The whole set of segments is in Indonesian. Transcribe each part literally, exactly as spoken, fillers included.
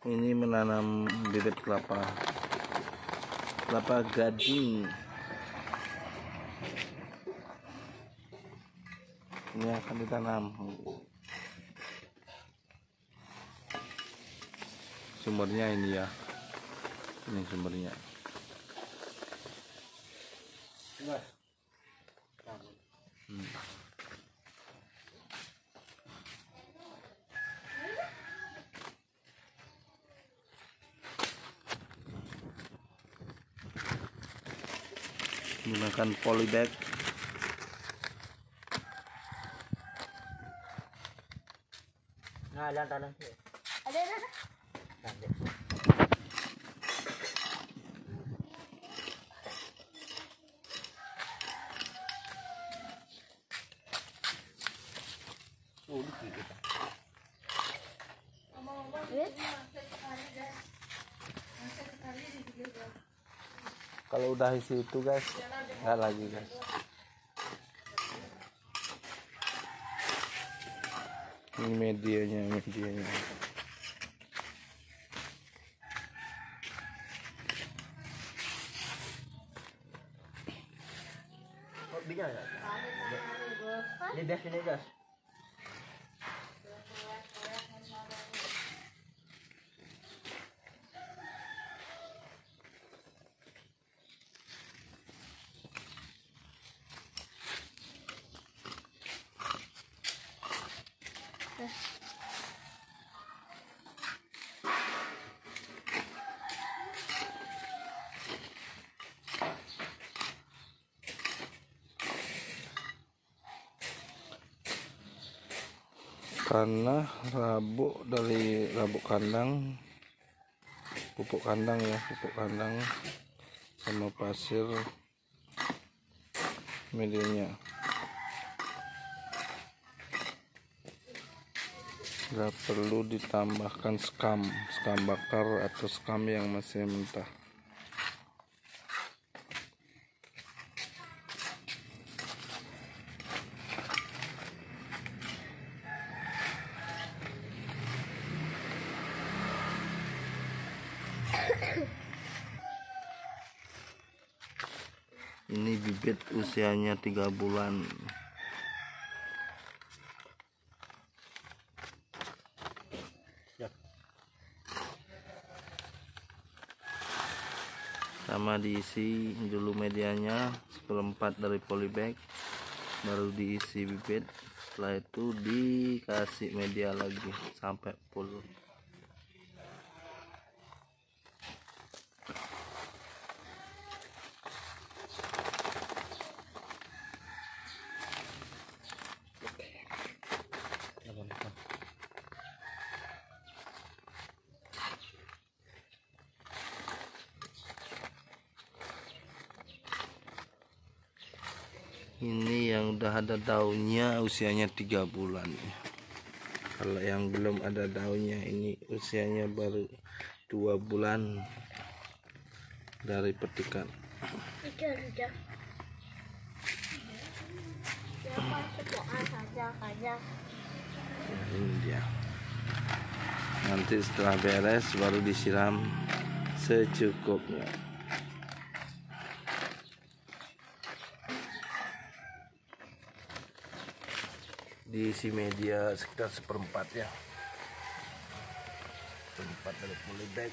Ini menanam bibit kelapa kelapa gading. Ini akan ditanam. Sumbernya ini ya, ini sumbernya. Hmm. Gunakan polybag. Nah, ada tanah sih. Ada ada. Ada. Oh, di kita. Kalau udah isi itu guys, nggak lagi guys. Ini medianya, medianya. Oh, bisa nggak? Ini gas, ini gas. Karena rabuk dari rabuk kandang, pupuk kandang ya, pupuk kandang sama pasir medianya. Nggak perlu ditambahkan skam, skam bakar atau skam yang masih mentah. Ini bibit usianya tiga bulan. Sama diisi dulu medianya seperempat dari polybag, baru diisi bibit. Setelah itu dikasih media lagi sampai full. Ini yang udah ada daunnya usianya tiga bulan. Kalau yang belum ada daunnya ini usianya baru dua bulan dari petikan. Ya, ini dia. Nanti setelah beres baru disiram secukupnya. Diisi media sekitar seperempat ya, seperempat dari polybag.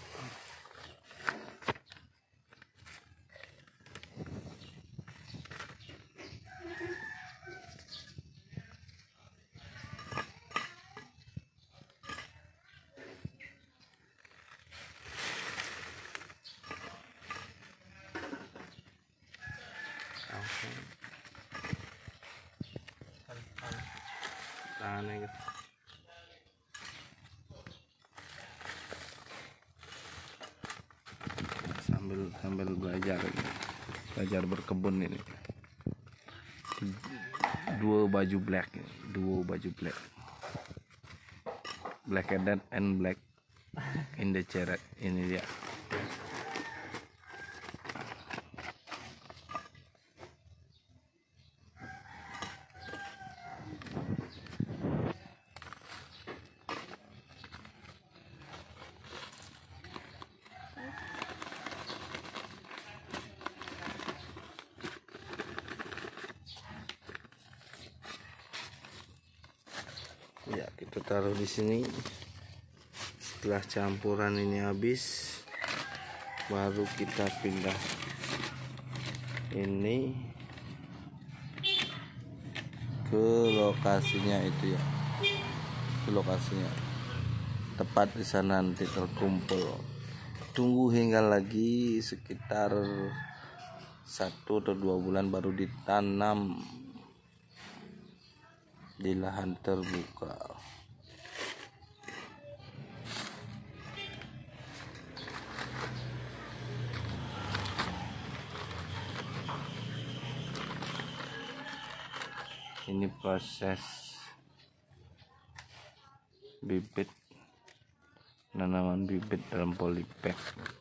Aneh gitu. Sambil sambil belajar belajar berkebun ini. Dua baju black, dua baju black, black and and black in the ceret. Ini dia. Ya, kita taruh di sini. Setelah campuran ini habis, baru kita pindah ini ke lokasinya itu ya, ke lokasinya tepat di sana nanti terkumpul. Tunggu hingga lagi sekitar satu atau dua bulan baru ditanam di lahan terbuka. Ini proses bibit, penanaman bibit dalam polybag.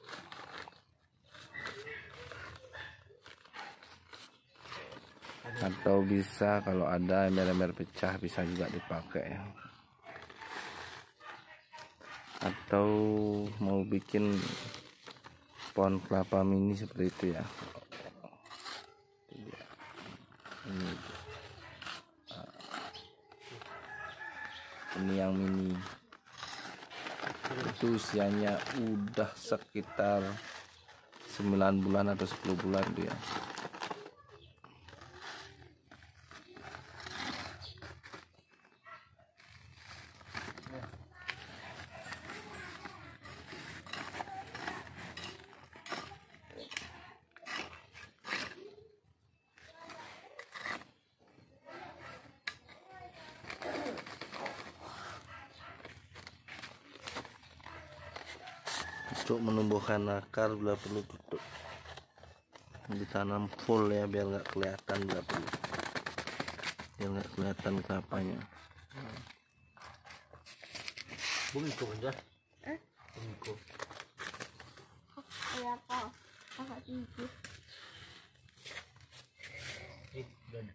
Atau bisa kalau ada ember-ember pecah bisa juga dipakai. Atau mau bikin pohon kelapa mini seperti itu ya. Ini, ini yang mini. Itu usianya udah sekitar sembilan bulan atau sepuluh bulan dia. Untuk menumbuhkan akar bila perlu tutup, ditanam full ya, biar nggak kelihatan bila perlu, biar nggak kelihatan kelapanya. Bungko aja. Eh? Bungko. Kayak apa? Kakak tinggi. Eh, dan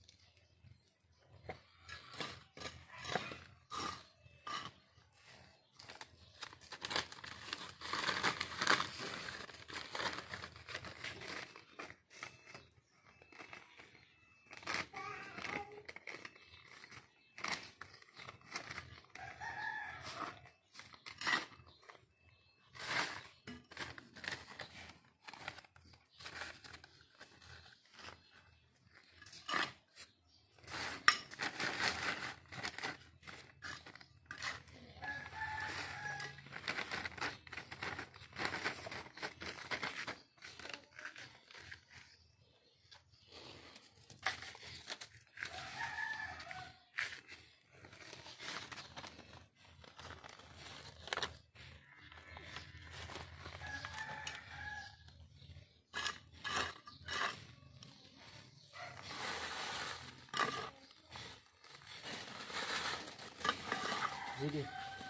jadi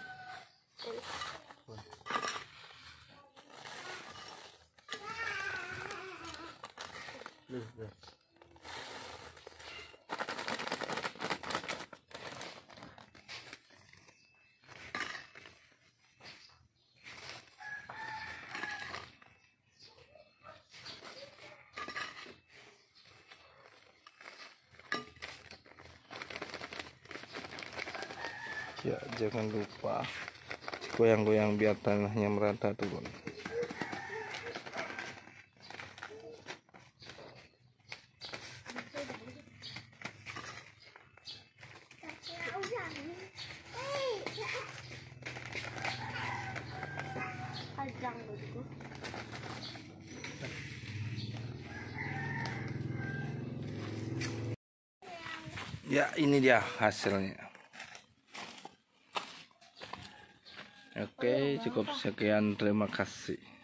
Loh, loh. Ya, jangan lupa goyang-goyang biar tanahnya merata turun. Ajang begitu. Ya, ini dia hasilnya. Oke, cukup sekian, terima kasih.